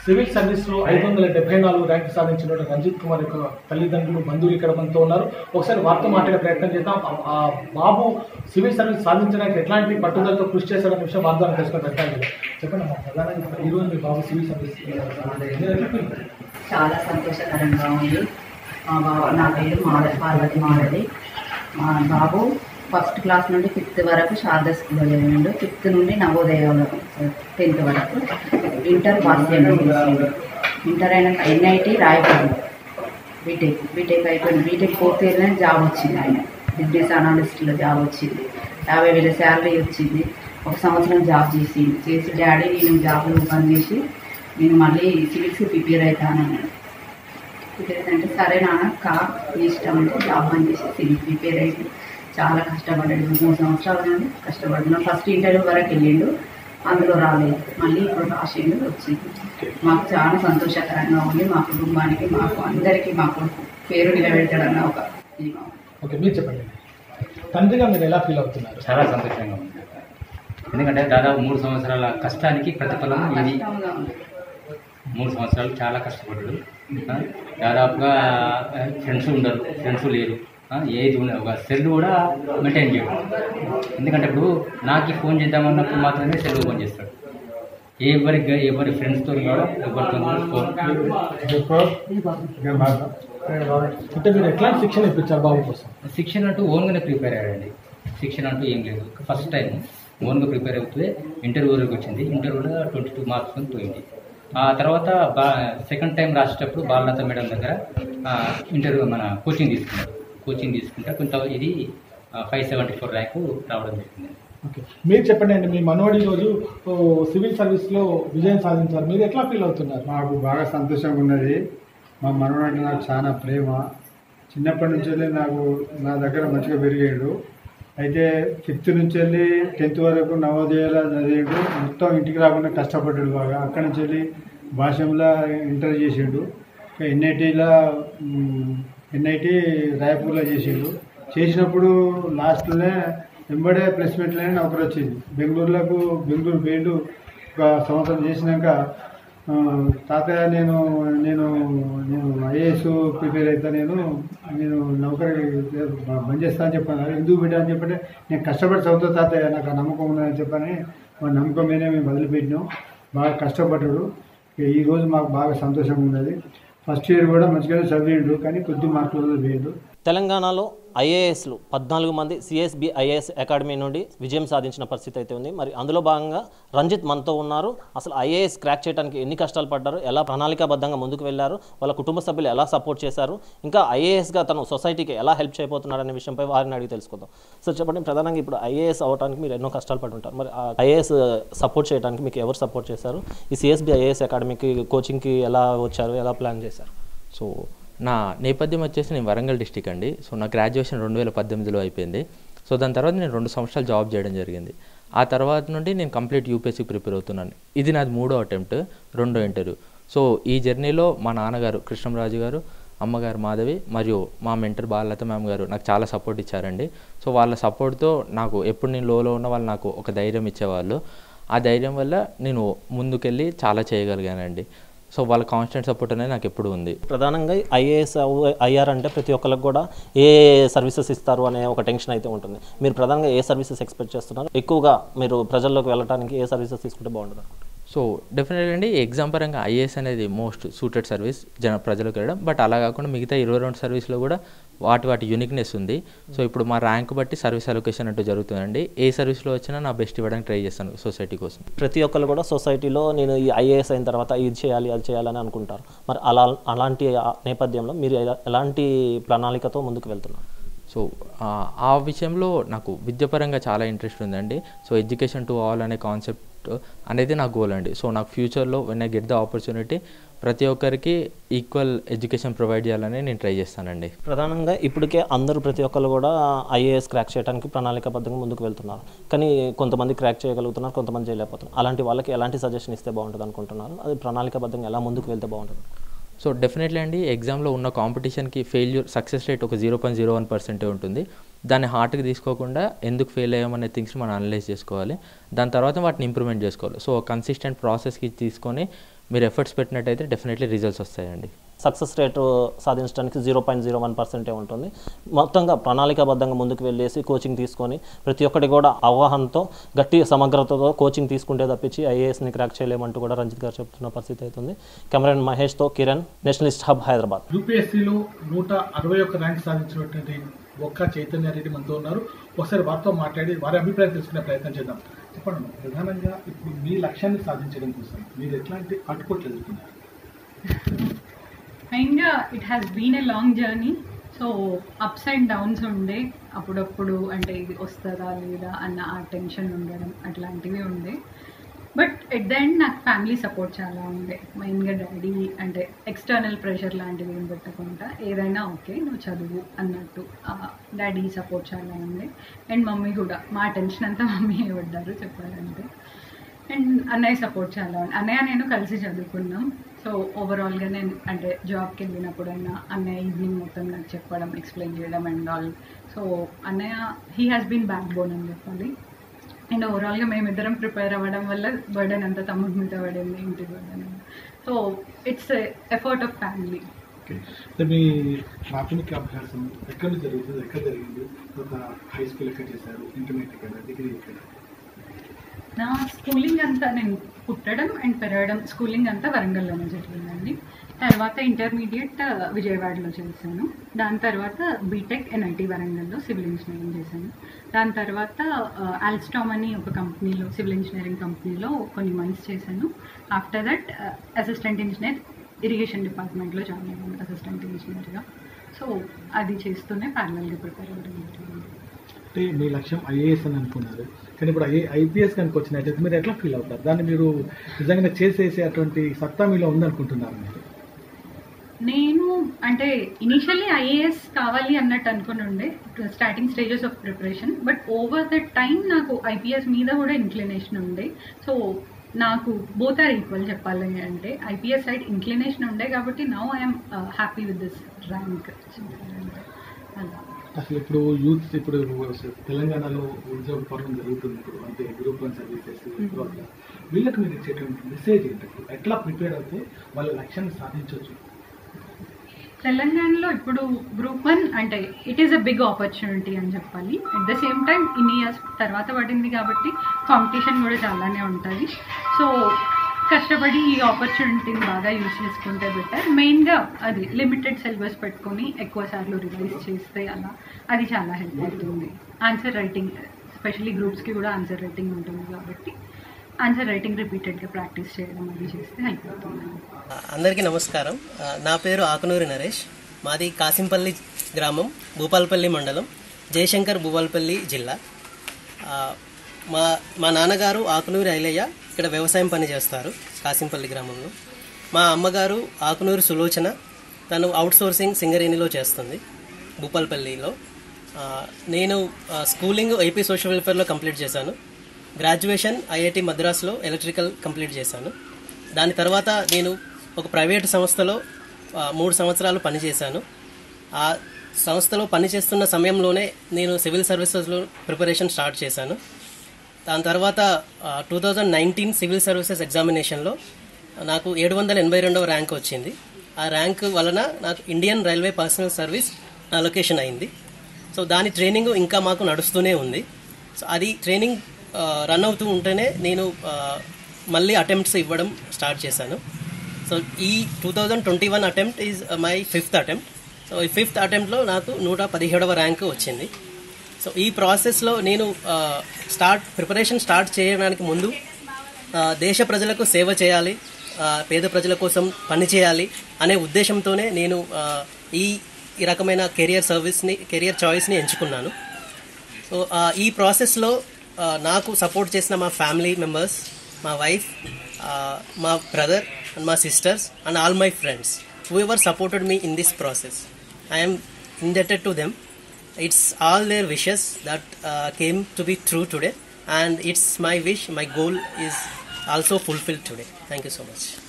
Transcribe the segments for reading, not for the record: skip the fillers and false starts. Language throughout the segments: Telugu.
సివిల్ సర్వీస్లో 574 ర్యాంకు సాధించిన రంజిత్ కుమార్ యొక్క తల్లిదండ్రులు బంధువులు ఇక్కడ మనతో ఉన్నారు. ఒకసారి వారితో మాట్లాడే ప్రయత్నం చేద్దాం. ఆ బాబు సివిల్ సర్వీస్ సాధించడానికి ఎట్లాంటి పట్టుదలతో కృషి చేశారనే విషయం వారి ద్వారా తెలుసుకునే ప్రయత్నం చేద్దాం. చెప్పండి అమ్మా, ప్రధానంగా ఈరోజు మీ బాబు సివిల్ సర్వీస్ చాలా సంతోషకరంగా ఉంది. నా పేరు పార్వతి మాధవి. మా బాబు ఫస్ట్ క్లాస్ నుండి 5th వరకు శారదా స్కూల్లో చదివాడు. 5th నుండి నవోదయంలో 10th వరకు. ఇంటర్ పాస్ చేయండి. ఇంటర్ అయినాక NIT రాయకూడదు. బీటెక్ అయిపోయింది. బీటెక్ 4th ఇయర్లోనే జాబ్ వచ్చింది. ఆయన నాషనలిస్ట్లో జాబ్ వచ్చింది. 50,000 శాలరీ వచ్చింది. 1 సంవత్సరం జాబ్ చేసి డాడీ నేను జాబ్లో బంద్ చేసి నేను మళ్ళీ సివిల్స్కి ప్రిపేర్ అవుతానన్నాడు. ప్రిపేర్ అంటే సరే నాన్న నీ ఇష్టం అంటే జాబ్ బంద్ చేసి సివిల్ ప్రిపేర్ అయ్యి చాలా కష్టపడ్డాడు. 3 సంవత్సరాల నుండి కష్టపడుతున్నాడు. ఫస్ట్ ఇంటర్వ్యూ వరకు వెళ్ళిండు, అందులో రాలేదు. మళ్ళీ ఇప్పుడు రాసిండు, వచ్చింది. మాకు చాలా సంతోషకరంగా ఉంది. మా కుటుంబానికి, మాకు అందరికీ మాకు పేరు నిలబెట్టడన్న ఒక ఓకే. మీరు చెప్పండి, తండ్రిగా మీరు ఎలా ఫీల్ అవుతున్నారు? చాలా సంతోషంగా ఉంది. ఎందుకంటే దాదాపు 3 సంవత్సరాల కష్టానికి ప్రతిఫలం ఇది. 3 సంవత్సరాలు చాలా కష్టపడ్డాడు. దాదాపుగా ఫ్రెండ్స్ లేరు, ఏది ఒక సెల్ కూడా మెయింటైన్ చేయడం. ఎందుకంటే ఇప్పుడు నాకు ఫోన్ చేద్దామన్నప్పుడు మాత్రమే సెల్ ఓపెన్ చేస్తాడు. ఎవరి ఫ్రెండ్స్తో కూడా ఎవరితో అంటే మీరు ఎట్లాంటి శిక్షణ ఇప్పించారు బాబు కోసం? శిక్షణ అంటూ ఓన్గానే ప్రిపేర్ అయ్యాడండి. శిక్షణ అంటూ ఏం లేదు. ఫస్ట్ టైం ఓన్గా ప్రిపేర్ అవుతే ఇంటర్వ్యూలోకి వచ్చింది. ఇంటర్వ్యూలో 22 మార్క్స్ పోయింది. ఆ తర్వాత సెకండ్ టైం రాసేటప్పుడు బాలలత మేడం దగ్గర ఇంటర్వ్యూ కోచింగ్ తీసుకుంటా కొంత ఇది 574 ర్యాంకు రావడం జరిగింది. ఓకే. మీరు చెప్పండి అండి, మీ మనవడి రోజు సివిల్ సర్వీస్లో విజయం సాధించారు, మీరు ఎట్లా ఫీల్ అవుతున్నారు? నాకు బాగా సంతోషంగా ఉన్నది. మా మనవడు అంటే నాకు చాలా ప్రేమ. చిన్నప్పటి నుంచి వెళ్ళి నా దగ్గర మంచిగా పెరిగాడు. అయితే 5th నుంచి వెళ్ళి 10th వరకు నవోదయాలో చదివాడు. మొత్తం ఇంటికి రాకుండా కష్టపడ్డాడు బాగా. అక్కడి నుంచి వెళ్ళి భాషంలో ఇంటర్ చేసాడు. NIT రాయపూర్లో చేసాడు. చేసినప్పుడు లాస్ట్లోనే వెంబడే ప్లేస్మెంట్లోనే నౌకరు వచ్చింది. బెంగళూరు పోయిండు. 1 సంవత్సరం చేసినాక తాతయ్య నేను IAS ప్రిపేర్ అవుతా, నేను నౌకరీ బంద్ చేస్తా అని చెప్పాను. ఎందుకు బిడ్డ అని చెప్పంటే నేను కష్టపడి చదువుతా తాతయ్య, నాకు ఆ నమ్మకం ఉందని చెప్పని మా నమ్మకం మీదే మేము వదిలిపెట్టినాం. బాగా కష్టపడ్డాడు. ఈరోజు మాకు బాగా సంతోషంగా ఉన్నది. ఫస్ట్ ఇయర్ కూడా మంచిగానే చదివిండు, కానీ కొద్ది మార్కులు పోయిండు. తెలంగాణలో ఐఏఎస్లు 14 మంది CSB IAS అకాడమీ నుండి విజయం సాధించిన పరిస్థితి అయితే ఉంది. మరి అందులో భాగంగా రంజిత్ మనతో ఉన్నారు. అసలు IAS క్రాక్ చేయడానికి ఎన్ని కష్టాలు పడ్డారు, ఎలా ప్రణాళికాబద్ధంగా ముందుకు వెళ్ళారు, వాళ్ళ కుటుంబ సభ్యులు ఎలా సపోర్ట్ చేశారు, ఇంకా IASగా తను సొసైటీకి ఎలా హెల్ప్ చేయబోతున్నారు అనే విషయంపై వారిని అడిగి తెలుసుకుందాం. సో చెప్పండి, ప్రధానంగా ఇప్పుడు IAS అవ్వడానికి మీరు ఎన్నో కష్టాలు పడి ఉంటారు. మరి IAS సపోర్ట్ చేయడానికి మీకు ఎవరు సపోర్ట్ చేశారు? ఈ CSB IAS అకాడమీకి కోచింగ్కి ఎలా వచ్చారు, ఎలా ప్లాన్ చేశారు? సో నా నేపథ్యం వచ్చేసి నేను వరంగల్ డిస్టిక్ అండి. సో నా గ్రాడ్యుయేషన్ 2018లో అయిపోయింది. సో దాని తర్వాత నేను 2 సంవత్సరాలు జాబ్ చేయడం జరిగింది. ఆ తర్వాత నుండి నేను కంప్లీట్ UPSC ప్రిపేర్ అవుతున్నాను. ఇది నాది 3వ అటెంప్ట్, 2వ ఇంటర్వ్యూ. సో ఈ జర్నీలో మా నాన్నగారు కృష్ణరాజు గారు, అమ్మగారు మాధవి మరియు మా మెంటర్ బాలలత మ్యామ్ గారు నాకు చాలా సపోర్ట్ ఇచ్చారండి. సో వాళ్ళ సపోర్ట్తో నాకు ఎప్పుడు నేను లోలో ఉన్న వాళ్ళు నాకు ఒక ధైర్యం ఇచ్చేవాళ్ళు. ఆ ధైర్యం వల్ల నేను ముందుకెళ్ళి చాలా చేయగలిగానండి. సో వాళ్ళ కాన్స్టెంట్ సపోర్ట్ అనేది నాకు ఎప్పుడు ఉంది. ప్రధానంగా IAS అయ్యారంటే ప్రతి ఒక్కరికి కూడా ఏ సర్వీసెస్ ఇస్తారు అనే ఒక టెన్షన్ అయితే ఉంటుంది. మీరు ప్రధానంగా ఏ సర్వీసెస్ ఎక్స్పెక్ట్ చేస్తున్నారు? ఎక్కువగా మీరు ప్రజల్లోకి వెళ్ళడానికి ఏ సర్వీసెస్ తీసుకుంటే బాగుంటుంది? సో డెఫినెట్గా అండి, ఎగ్జామ్ పరంగా IAS అనేది మోస్ట్ సూటెడ్ సర్వీస్ ప్రజలకు వెళ్ళడం. బట్ అలా కాకుండా మిగతా 22 సర్వీస్లో కూడా వాటి యూనిక్నెస్ ఉంది. సో ఇప్పుడు మా ర్యాంక్ బట్టి సర్వీస్ అలొకేషన్ అంటూ జరుగుతుందండి. ఏ సర్వీస్లో వచ్చినా నా బెస్ట్ ఇవ్వడానికి ట్రై చేస్తాను సొసైటీ కోసం. ప్రతి ఒక్కరు కూడా సొసైటీలో నేను ఈ IAS అయిన తర్వాత ఇది చేయాలి అది చేయాలని అనుకుంటారు. మరి అలాంటి నేపథ్యంలో మీరు ఎలాంటి ప్రణాళికతో ముందుకు వెళ్తున్నారు? సో ఆ విషయంలో నాకు విద్యాపరంగా చాలా ఇంట్రెస్ట్ ఉందండి. సో ఎడ్యుకేషన్ టు ఆల్ అనే కాన్సెప్ట్ అనేది నా గోల్ అండి. సో నాకు ఫ్యూచర్లో when I get the opportunity ప్రతి ఒక్కరికి ఈక్వల్ ఎడ్యుకేషన్ ప్రొవైడ్ చేయాలని నేను ట్రై చేస్తానండి. ప్రధానంగా ఇప్పటికే ప్రతి ఒక్కరు కూడా IAS క్రాక్ చేయడానికి ప్రణాళికాబద్ధంగా ముందుకు వెళ్తున్నారు. కానీ కొంతమంది క్రాక్ చేయగలుగుతున్నారు, కొంతమంది చేయలేకపోతున్నారు. అలాంటి వాళ్ళకి ఎలాంటి సజెషన్ ఇస్తే బాగుంటుంది అనుకుంటున్నారు? అది ప్రణాళికాబద్ధంగా ఎలా ముందుకు వెళ్తే బాగుంటుంది? సో డెఫినెట్లీ అండి, ఎగ్జామ్లో ఉన్న కాంపిటీషన్కి సక్సెస్ రేట్ ఒక 0.01% ఉంటుంది. దాన్ని హార్ట్కి తీసుకోకుండా ఎందుకు ఫెయిల్ అయ్యామనే థింగ్స్ని మనం అనలైజ్ చేసుకోవాలి. దాని తర్వాత వాటిని ఇంప్రూవ్మెంట్ చేసుకోవాలి. సో కన్సిస్టెంట్ ప్రాసెస్కి తీసుకొని మీరు ఎఫర్ట్స్ పెట్టినట్టయితే డెఫినెట్లీ రిజల్ట్స్ వస్తాయండి. సక్సెస్ రేటు సాధించడానికి 0.01% ఉంటుంది. మొత్తంగా ప్రణాళికాబద్ధంగా ముందుకు వెళ్ళేసి కోచింగ్ తీసుకొని ప్రతి ఒక్కటి కూడా అవగాహనతో గట్టి సమగ్రతతో కోచింగ్ తీసుకుంటే తప్పించి ఐఏఎస్ని క్రాక్ చేయలేమంటూ కూడా రంజిత్ గారు చెప్తున్న పరిస్థితి అవుతుంది. కెమెరామెన్ మహేష్తో కిరణ్, నేషనలిస్ట్ హబ్, హైదరాబాద్. యూపీఎస్సీలో 161 ర్యాంక్ సాధించినటువంటి ఒక్క చైతన్య రెడ్డి మనతో ఉన్నారు. ఒకసారి వారితో మాట్లాడి వారి అభిప్రాయం తెలుసుకునే ప్రయత్నం చేద్దాం. చెప్పండి, ప్రధానంగా ఇప్పుడు మీ లక్ష్యాన్ని సాధించడం కోసం మీరు ఎట్లాంటి కట్టుకోట్లు ఎదుర్కొన్నారు? మెయిన్గా it has been a long journey. So ups and downs ఉండే, అప్పుడప్పుడు అంటే ఇది వస్తుందా లేదా అన్న ఆ టెన్షన్ ఉండడం అట్లాంటివి ఉండే. బట్ ఎట్ ద ఎండ్ నాకు ఫ్యామిలీ సపోర్ట్ చాలా ఉండే. మెయిన్గా డాడీ అంటే ఎక్స్టర్నల్ ప్రెషర్ లాంటివి ఏం పెట్టకుండా ఏదైనా ఓకే నువ్వు చదువు అన్నట్టు డాడీ సపోర్ట్ చాలా ఉండే. అండ్ మమ్మీ కూడా, మా టెన్షన్ అంతా మమ్మీ పడ్డారు చెప్పాలంటే. అండ్ అన్నయ్య సపోర్ట్ చాలా ఉంది. అన్నయ్య నేను కలిసి చదువుకున్నాం. సో ఓవరాల్గా నేను అంటే జాబ్కి వెళ్ళినప్పుడైనా అన్నయ్య ఈవినింగ్ మొత్తం నాకు చెప్పడం, ఎక్స్ప్లెయిన్ చేయడం అండ్ ఆల్. సో అన్నయ్య he has been backbone అని చెప్పాలి. అండ్ ఓవరాల్గా మేమిద్దరం ప్రిపేర్ అవ్వడం వల్ల బర్డెన్ అంతా తమ్ముడి మీద పడింది, ఇంటి burden. So it's effort of family. మీ ప్రాథమిక అభ్యాసం ఎక్కడ జరుగుతుంది, ఎక్కడ జరిగింది? ఒక హై స్కూల్ ఎక్కడ చేశారు, ఇంటర్మీడియట్ ఎక్కడ, డిగ్రీ ఎక్కడ? నా స్కూలింగ్ అంతా నేను పుట్టడం అండ్ పెరగడం స్కూలింగ్ అంతా వరంగల్లోనే జరిగిందండి. తర్వాత ఇంటర్మీడియట్ విజయవాడలో చేశాను. దాని తర్వాత బీటెక్ ఎన్ఐటి వరంగల్లో సివిల్ ఇంజనీరింగ్ చేశాను. దాని తర్వాత ఆల్స్టామ్ అని ఒక కంపెనీలో, సివిల్ ఇంజనీరింగ్ కంపెనీలో కొన్ని మంత్స్ చేశాను. After that assistant engineer irrigation డిపార్ట్మెంట్లో జాయిన్ అయ్యాను అసిస్టెంట్ ఇంజనీర్గా. సో అది చేస్తూనే ప్యారలల్గా ప్రిపేర్ అవ్వడం జరిగింది. అంటే మీ లక్ష్యం ఐఏఎస్ అని అనుకున్నారు, కానీ ఇప్పుడు ఐపీఎస్ కనుక వచ్చినట్టయితే మీరు ఎట్లా ఫీల్ అవుతారు? దాన్ని మీరు నిజంగా చేసేసే అటువంటి సత్తా మీలో ఉందనుకుంటున్నారు మీరు? నేను అంటే ఇనిషియల్లీ ఐఏఎస్ కావాలి అన్నట్టు అనుకుని ఉండే starting stages of preparation. But over the time నాకు ఐపీఎస్ మీద కూడా ఇంక్లినేషన్ ఉండే. సో నాకు బోత్ ఆర్ ఈక్వల్ చెప్పాలి అంటే. ఐపీఎస్ సైడ్ ఇంక్లినేషన్ ఉండే కాబట్టి now I'm happy with this rank. అలా అసలు ఇప్పుడు యూత్ ఇప్పుడు తెలంగాణలో ఉద్యోగ పర్వం జరుగుతుంది ఇప్పుడు, అంటే గ్రూప్ 1 సర్వీసెస్ వీళ్ళకి మీరు ఇచ్చేటువంటి మెసేజ్ ఏంటంటే ఎట్లా ప్రిపేర్ అయితే వాళ్ళ లక్ష్యాన్ని సాధించవచ్చు? తెలంగాణలో ఇప్పుడు గ్రూప్ 1 అంటే it is a big opportunity అని చెప్పాలి. అట్ ద సేమ్ టైం ఇన్ని ఇయర్స్ తర్వాత పడింది కాబట్టి కాంపిటీషన్ కూడా చాలానే ఉంటుంది. సో కష్టపడి ఈ ఆపర్చునిటీని బాగా యూజ్ చేసుకుంటే బెటర్. మెయిన్గా అది లిమిటెడ్ సిలబస్ పెట్టుకొని ఎక్కువ సార్లు రివైజ్ చేస్తే అలా అది చాలా హెల్ప్ అవుతుంది. ఆన్సర్ రైటింగ్ ఎస్పెషల్లీ గ్రూప్స్కి కూడా ఆన్సర్ రైటింగ్ ఉంటుంది కాబట్టి ఆన్సర్ రైటింగ్ రిపీటెడ్గా ప్రాక్టీస్ చేయడం అది చేస్తే హెల్ప్ అవుతుంది. అందరికీ నమస్కారం. నా పేరు ఆకునూరి నరేష్. మాది కాసింపల్లి గ్రామం, భూపాలపల్లి మండలం, జయశంకర్ భూపాలపల్లి జిల్లా. మా నాన్నగారు ఆకునూరి ఐలయ్య ఇక్కడ వ్యవసాయం పని చేస్తారు కాసింపల్లి గ్రామంలో. మా అమ్మగారు ఆకునూరి సులోచన, తను అవుట్సోర్సింగ్ సింగరేణిలో చేస్తుంది భూపాలపల్లిలో. నేను స్కూలింగ్ ఏపీ సోషల్ వెల్ఫేర్లో కంప్లీట్ చేశాను. గ్రాడ్యుయేషన్ ఐఐటి మద్రాస్లో ఎలక్ట్రికల్ కంప్లీట్ చేశాను. దాని తర్వాత నేను ఒక ప్రైవేట్ సంస్థలో 3 సంవత్సరాలు పనిచేశాను. ఆ సంస్థలో పనిచేస్తున్న సమయంలోనే నేను సివిల్ సర్వీసెస్లో ప్రిపరేషన్ స్టార్ట్ చేశాను. దాని తర్వాత 2019 సివిల్ సర్వీసెస్ ఎగ్జామినేషన్లో నాకు 782వ ర్యాంక్ వచ్చింది. ఆ ర్యాంక్ వలన నాకు Indian railway personnel service allocation అయింది. సో దాని ట్రైనింగ్ ఇంకా మాకు నడుస్తూనే ఉంది. సో అది ట్రైనింగ్ రన్ అవుతూ ఉంటేనే నేను మళ్ళీ అటెంప్ట్స్ ఇవ్వడం స్టార్ట్ చేశాను. సో ఈ 2021 attempt is my 5th attempt. So ఈ 5th అటెంప్ట్లో నాకు 117వ ర్యాంక్ వచ్చింది. సో ఈ ప్రాసెస్లో నేను ప్రిపరేషన్ స్టార్ట్ చేయడానికి ముందు దేశ ప్రజలకు సేవ చేయాలి, పేద ప్రజల కోసం పని చేయాలి అనే ఉద్దేశంతోనే నేను ఈ రకమైన కెరియర్ చాయిస్ని ఎంచుకున్నాను. సో ఈ ప్రాసెస్లో నాకు సపోర్ట్ చేసిన మా ఫ్యామిలీ మెంబర్స్, మా వైఫ్, మా బ్రదర్ అండ్ మా sisters and all my friends who ever supported me in this process. I am indebted to them. It's all their wishes that came to be true today, and it's my wish, my goal is also fulfilled today. Thank you so much.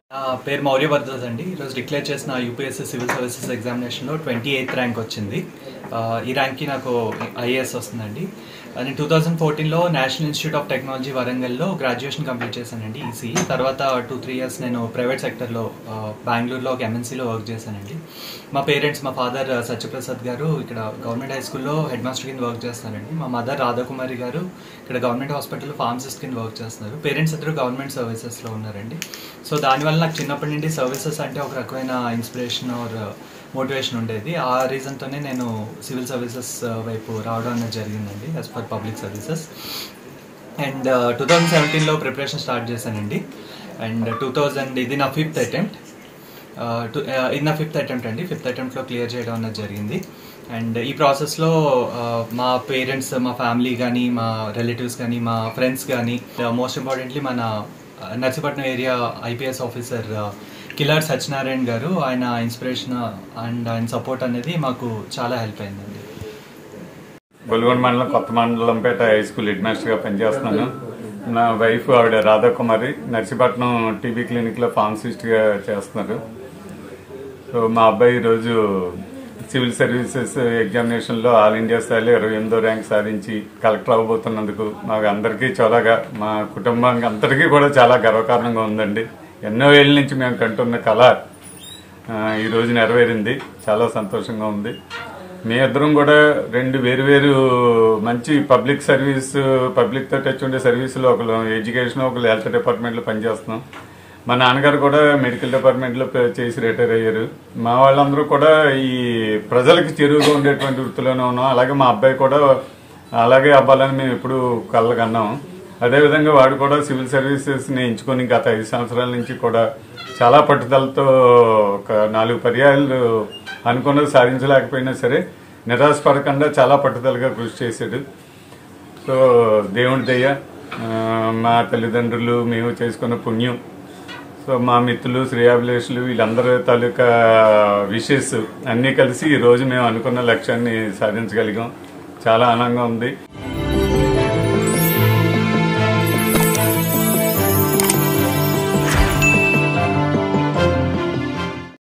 నా పేరు మౌర్య భరద్వాజ్ అండి. ఈరోజు డిక్లేర్ చేసిన యూపీఎస్సీ సివిల్ సర్వీసెస్ ఎగ్జామినేషన్లో 28th ర్యాంక్ వచ్చింది. ఈ ర్యాంక్కి నాకు ఐఏఎస్ వస్తుందండి. నేను 2014లో నేషనల్ ఇన్స్టిట్యూట్ ఆఫ్ టెక్నాలజీ వరంగల్లో గ్రాడ్యుయేషన్ కంప్లీట్ చేశానండి, ఈసీ. తర్వాత 2-3 ఇయర్స్ నేను ప్రైవేట్ సెక్టర్లో బెంగళూరులో ఒక ఎంఎన్సీలో వర్క్ చేశానండి. మా పేరెంట్స్, మా ఫాదర్ సత్యప్రసాద్ గారు ఇక్కడ గవర్నమెంట్ హై స్కూల్లో హెడ్ మాస్టర్ కింద వర్క్ చేస్తానండి. మా మదర్ రాధాకుమారి గారు ఇక్కడ గవర్నమెంట్ హాస్పిటల్లో ఫార్మసిస్ట్ కింద వర్క్ చేస్తున్నారు. పేరెంట్స్ ఇద్దరు గవర్నమెంట్ సర్వీసెస్లో ఉన్నారండి. సో దానివల్ల నాకు చిన్నప్పటి నుండి సర్వీసెస్ అంటే ఒక రకమైన ఇన్స్పిరేషన్ ఆర్ మోటివేషన్ ఉండేది. ఆ రీజన్తోనే నేను సివిల్ సర్వీసెస్ వైపు రావడం అనేది జరిగిందండి, as per public services. And 2017లో ప్రిపరేషన్ స్టార్ట్ చేశానండి. అండ్ 2000 ఇది నా 5th అటెంప్ట్. ఇది నా 5th అటెంప్ట్ అండి. 5th అటెంప్ట్లో క్లియర్ చేయడం అనేది జరిగింది. అండ్ ఈ ప్రాసెస్లో మా పేరెంట్స్, మా ఫ్యామిలీ కానీ, మా రిలేటివ్స్ కానీ, మా ఫ్రెండ్స్ కానీ, మోస్ట్ ఇంపార్టెంట్లీ మన Narsipatnam area IPS officer Kilar Satyanarayana garu, ఆయన ఇన్స్పిరేషన్ అండ్ ఆయన సపోర్ట్ అనేది మాకు చాలా హెల్ప్ అయిందండి. గొల్గొండ మండలం కొత్త మండలంపేట హై స్కూల్ హెడ్ మాస్టర్గా పనిచేస్తున్నాను. నా వైఫ్ ఆవిడ రాధాకుమారి నర్సీపట్నం టీబీ క్లినిక్లో ఫార్మసిస్ట్గా చేస్తున్నారు. సో మా అబ్బాయి ఈరోజు సివిల్ సర్వీసెస్ ఎగ్జామినేషన్లో ఆల్ ఇండియా స్థాయిలో 28వ ర్యాంక్ సాధించి కలెక్టర్ అవ్వబోతున్నందుకు మాకు అందరికీ మా కుటుంబానికి అందరికీ కూడా చాలా గర్వకారణంగా ఉందండి. ఎన్నో ఏళ్ళ నుంచి మేము కంటున్న కళ ఈరోజు నెరవేరింది. చాలా సంతోషంగా ఉంది. మీ ఇద్దరం కూడా 2 వేరు మంచి పబ్లిక్ సర్వీస్, పబ్లిక్తో టచ్ ఉండే సర్వీసులో ఒకరు ఎడ్యుకేషన్, ఒకరు హెల్త్ డిపార్ట్మెంట్లో పనిచేస్తున్నాం. మా నాన్నగారు కూడా మెడికల్ డిపార్ట్మెంట్లో చేసి రిటైర్ అయ్యారు. మా వాళ్ళందరూ కూడా ఈ ప్రజలకు చెరువుగా ఉండేటువంటి వృత్తిలోనే ఉన్నాం. అలాగే మా అబ్బాయి కూడా అలాగే అవ్వాలని మేము ఎప్పుడు కళ్ళకన్నాం. అదేవిధంగా వాడు కూడా సివిల్ సర్వీసెస్ని ఎంచుకొని గత 5 సంవత్సరాల నుంచి కూడా చాలా పట్టుదలతో ఒక 4 పర్యాయాలు అనుకున్నది సాధించలేకపోయినా సరే నిరాశపడకుండా చాలా పట్టుదలగా కృషి చేశాడు. సో దేవుడి దయ, మా తల్లిదండ్రులు, మేము చేసుకున్న పుణ్యం, సో మా మిత్రులు, శ్రేయాభిలేషులు, వీళ్ళందరి తాలూకా విషెస్ అన్నీ కలిసి ఈరోజు మేము అనుకున్న లక్ష్యాన్ని సాధించగలిగాం. చాలా ఆనందంగా ఉంది.